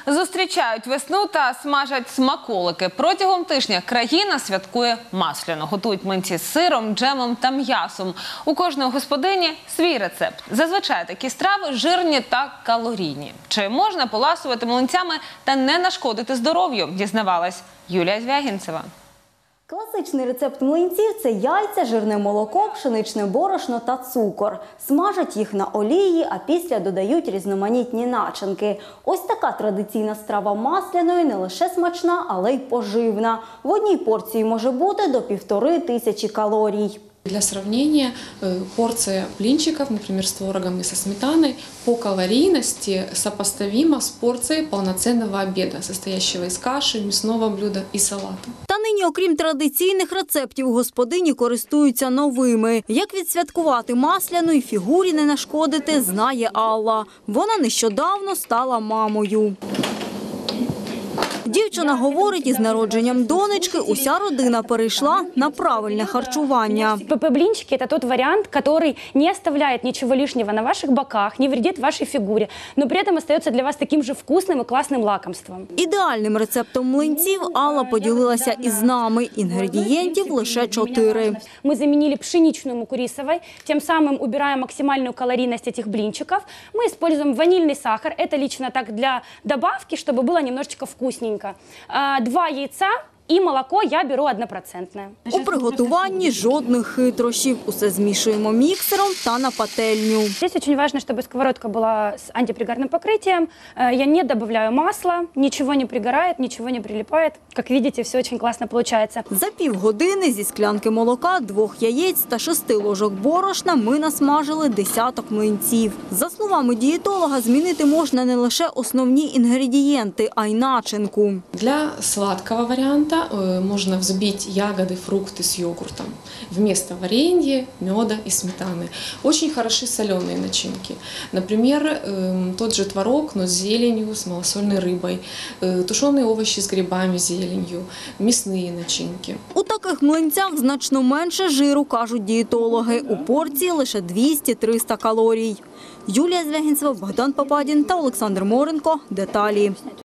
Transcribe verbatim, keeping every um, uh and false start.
Зустрічають весну та смажать смаколики. Протягом тижня країна святкує Масляну. Готують млинці з сиром, джемом та м'ясом. У кожної господині свій рецепт. Зазвичай такі страви жирні та калорійні. Чи можна поласувати млинцями та не нашкодити здоров'ю, дізнавалась Юлія Звягінцева. Класичний рецепт млинців – це яйця, жирне молоко, пшеничне борошно та цукор. Смажать їх на олії, а після додають різноманітні начинки. Ось така традиційна страва масляної не лише смачна, але й поживна. В одній порції може бути до півтори тисячі калорій. Для сравнения, порция блинчиков, например, с творогом и со сметаной, по калорийности сопоставима с порцией полноценного обеда, состоящего из каши, мясного блюда и салата. Та нині, окрім традиційних рецептів, господині користуються новими. Як відсвяткувати Масляну і фігурі не нашкодити, знає Алла. Вона нещодавно стала мамою. Дівчина говорить, із народженням донечки уся родина перейшла на правильне харчування. ПП-блинчики – это тот вариант, который не оставляет ничего лишнего на ваших боках, не вредит вашей фигуре, но при этом остается для вас таким же вкусным и классным лакомством. Ідеальним рецептом млинців Алла поділилася із нами. Інгредієнтів лише чотири. Мы заменили пшеничную муку рисовой, тем самым убираем максимальную калорийность этих блинчиков. Мы используем ванильный сахар, это лично так для добавки, чтобы было немножечко вкусненько. Два яйца і молоко я беру однопроцентне. У приготуванні жодних хитрощів. Усе змішуємо міксером та на пательню. Здесь очень важно, чтобы сковородка была с антипригарным покрытием. Я не добавляю масла, ничего не пригорает, ничего не прилипает. Как видите, все очень классно получается. За півгодини зі склянки молока, двох яєць та шести ложок борошна ми насмажили десяток млинців. За словами дієтолога, змінити можна не лише основні інгредієнти, а й начинку. Для сладкого варианта можно взбить ягоды, фрукты с йогуртом вместо варенья, меда и сметаны. Очень хороши соленые начинки. Например, тот же творог, но с зеленью, с малосольной рыбой, тушеные овощи с грибами, зеленью, мясные начинки. У таких млинцях значно менше жиру, кажуть дієтологи. У порції лише двісті - триста калорій. Юлія Звягінцева, Богдан Попадін та Олександр Моренко. Деталі.